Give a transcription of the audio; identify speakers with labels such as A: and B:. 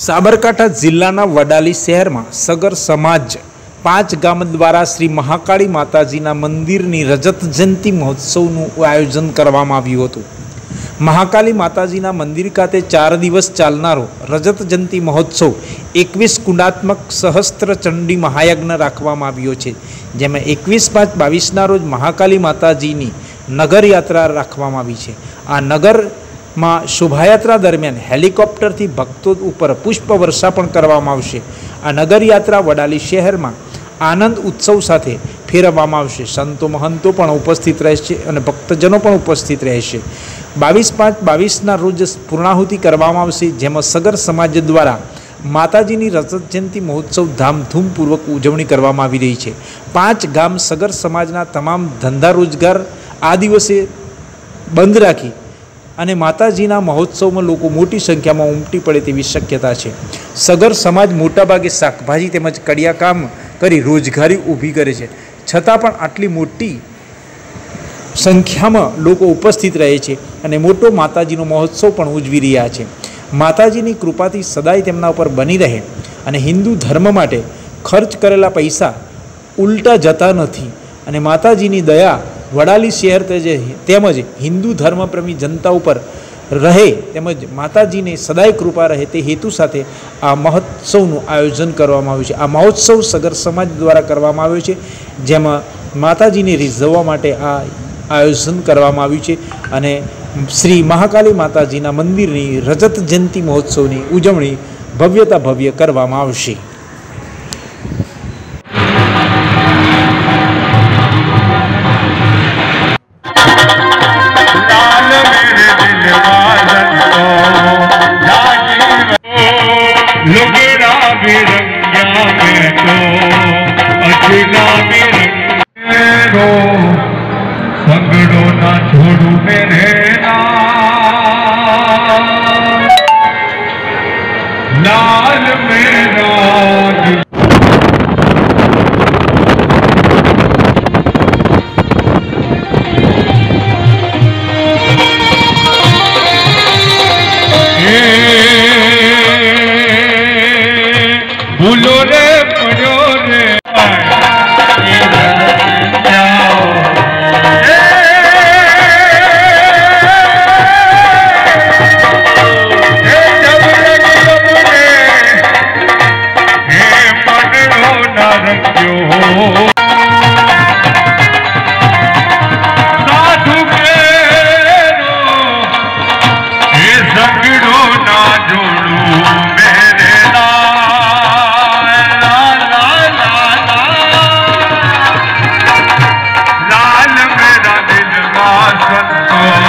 A: સાબરકાંઠા જિલ્લાના વડાલી શહેરમાં સગર સમાજ 5 ગામ દ્વારા શ્રી મહાકાળી માતાજીના મંદિરની રજત જયંતિ મહોત્સવનું આયોજન કરવામાં આવ્યું હતું। મહાકાળી માતાજીના મંદિર ખાતે 4 દિવસ ચાલનારો રજત જયંતિ મહોત્સવ 21 કુંડાત્મક સહસ્ત્ર ચંડી મહાયજ્ઞ રાખવામાં આવ્યો છે, જેમાં 21/5/22ના રોજ મહાકાળી માતાજીની નગરયાત્રા રાખવામાં આવી છે। આ નગરમાં શોભાયાત્રા દરમિયાન હેલિકોપ્ટરથી ભક્તો ઉપર પુષ્પ વર્ષા પણ કરવામાં આવશે। આ નગરયાત્રા વડાલી શહેરમાં આનંદ ઉત્સવ સાથે ફેરવવામાં આવશે। સંતો મહંતો પણ ઉપસ્થિત રહેશે અને ભક્તજનો પણ ઉપસ્થિત રહેશે। 22/5/22ના રોજ પૂર્ણાહુતિ કરવામાં આવશે, જેમાં સગર સમાજ દ્વારા માતાજીની રજત જયંતિ મહોત્સવ ધામધૂમપૂર્વક ઉજવણી કરવામાં આવી રહી છે। 5 ગામ સગર સમાજના તમામ ધંધા રોજગાર આ દિવસે બંધ રાખી અને માતાજીના મહોત્સવમાં લોકો મોટી સંખ્યામાં ઉમટી પડે તેવી શક્યતા છે। સગર સમાજ મોટાભાગે શાકભાજી તેમજ કડિયા કામ કરી રોજગારી ઊભી કરે છે, છતાં પણ આટલી મોટી સંખ્યામાં લોકો ઉપસ્થિત રહે છે અને મોટો માતાજીનો મહોત્સવ પણ ઉજવી રહ્યા છે। માતાજીની કૃપાથી સદાય તેમના ઉપર બની રહે અને હિન્દુ ધર્મ માટે ખર્ચ કરેલા પૈસા ઉલટા જતા નથી અને માતાજીની દયા વડાલી શહેર તેમજ હિન્દુ ધર્મપ્રેમી જનતા ઉપર રહે તેમજ માતાજીને સદાય કૃપા રહે તે હેતુ સાથે આ મહોત્સવનું આયોજન કરવામાં આવ્યું છે। આ મહોત્સવ સગર સમાજ દ્વારા કરવામાં આવ્યો છે, જેમાં માતાજીને રીઝવવા માટે આ આયોજન કરવામાં આવ્યું છે અને શ્રી મહાકાળી માતાજીના મંદિરની રજત જયંતિ મહોત્સવની ઉજવણી ભવ્યતા ભવ્ય કરવામાં આવશે।